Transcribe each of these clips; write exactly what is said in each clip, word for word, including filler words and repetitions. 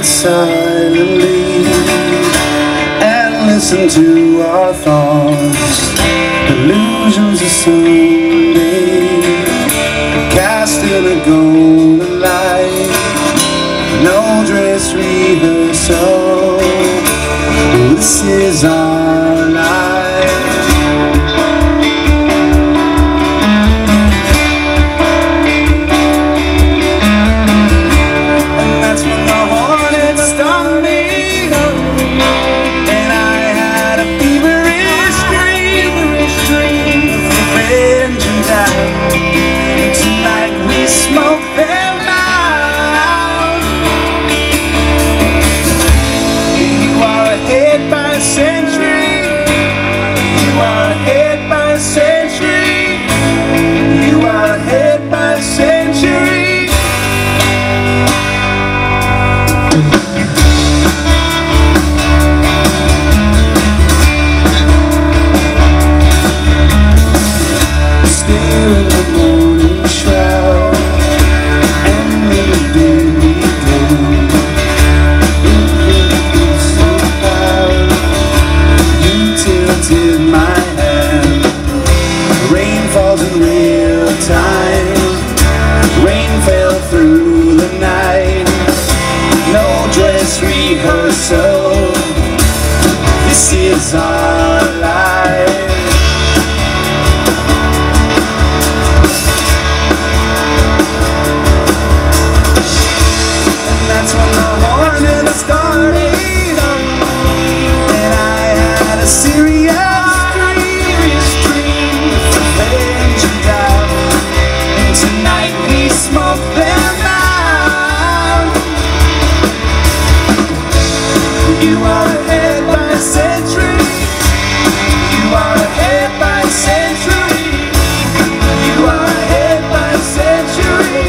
silently and listen to our thoughts, illusions of Sunday, cast in a golden light, no dress rehearsal, this is our life. So this is our life. And that's when the hornet started, and I had a serious dream of revenge and doubt, and tonight we smoke them out. You are ahead by a century. You are ahead by a century. You are ahead by a century.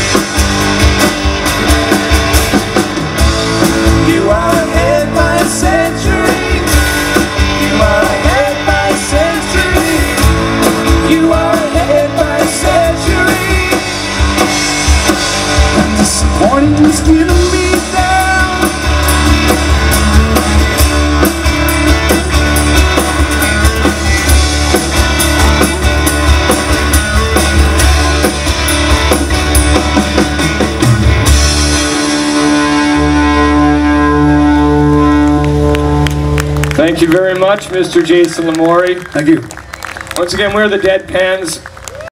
You are ahead by a century. You are ahead by a century. You are ahead by a century. And disappointing is getting me down. Thank you very much, Mister Jason Lamori. Thank you. Once again, we're the Deadpans.